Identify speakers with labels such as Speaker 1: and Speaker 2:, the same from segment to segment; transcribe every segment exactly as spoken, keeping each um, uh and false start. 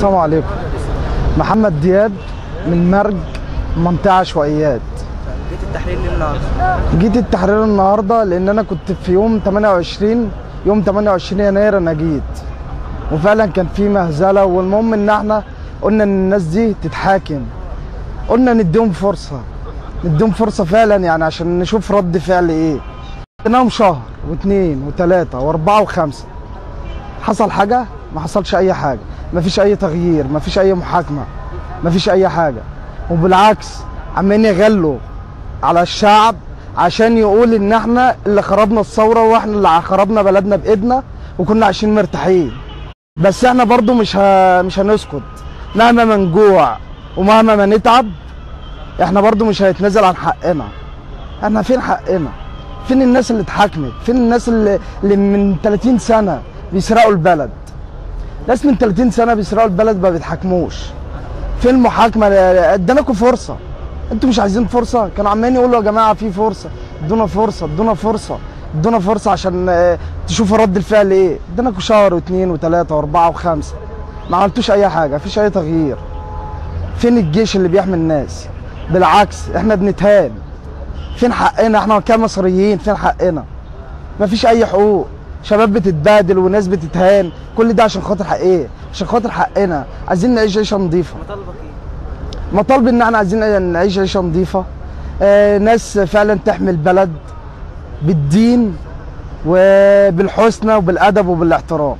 Speaker 1: السلام عليكم. محمد دياب من مرج، منطقة عشوائيات.
Speaker 2: جيت التحرير ليه النهارده؟
Speaker 1: جيت التحرير النهارده لأن أنا كنت في يوم تمانية وعشرين يوم تمانية وعشرين يناير أنا جيت، وفعلا كان في مهزلة، والمهم إن احنا قلنا إن الناس دي تتحاكم، قلنا نديهم فرصة، نديهم فرصة فعلا يعني عشان نشوف رد فعل إيه. قلناهم شهر واثنين وثلاثة وأربعة وخمسة، حصل حاجة؟ ما حصلش أي حاجة، مفيش أي تغيير، مفيش أي محاكمة، مفيش أي حاجة، وبالعكس عمالين يغلوا على الشعب عشان يقول إن إحنا اللي خربنا الثورة وإحنا اللي خربنا بلدنا بإيدنا وكنا عايشين مرتاحين. بس إحنا برضو مش ه... مش هنسكت، مهما ما نجوع ومهما ما نتعب إحنا برضو مش هنتنازل عن حقنا. إحنا فين حقنا؟ فين الناس اللي اتحاكمت؟ فين الناس اللي, اللي من ثلاثين سنة بيسرقوا البلد؟ ناس من ثلاثين سنة بيسرقوا البلد ما بيتحاكموش. فين المحاكمة؟ اديناكم فرصة. انتوا مش عايزين فرصة؟ كانوا عمالين يقولوا يا جماعة في فرصة، ادونا فرصة، ادونا فرصة، ادونا فرصة عشان تشوفوا رد الفعل ايه. اديناكم شهر واثنين وثلاثة وأربعة وخمسة، ما عملتوش أي حاجة، مفيش أي تغيير. فين الجيش اللي بيحمي الناس؟ بالعكس احنا بنتهان. فين حقنا؟ احنا كمصريين فين حقنا؟ مفيش أي حقوق. شباب بتتبادل وناس بتتهان، كل ده عشان خاطر حق ايه؟ عشان خاطر حقنا، عايزين نعيش عيشه نظيفه.
Speaker 2: مطالبك ايه؟
Speaker 1: مطالب ان احنا عايزين نعيش عيشه نظيفه، آه ناس فعلا تحمي البلد بالدين وبالحسنى وبالادب وبالاحترام.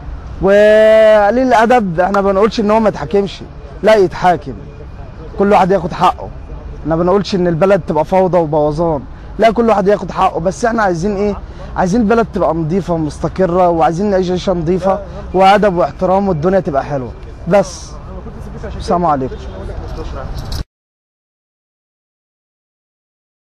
Speaker 1: وقليل الادب احنا ما بنقولش ان هو ما يتحاكمش، لا يتحاكم، كل واحد ياخد حقه. احنا ما بنقولش ان البلد تبقى فوضى وبوظان، لا كل واحد ياخد حقه، بس احنا عايزين ايه؟ عايزين البلد تبقى نظيفه ومستقره، وعايزين نعيش عيشه نظيفه وادب واحترام والدنيا تبقى حلوه بس. السلام عليكم.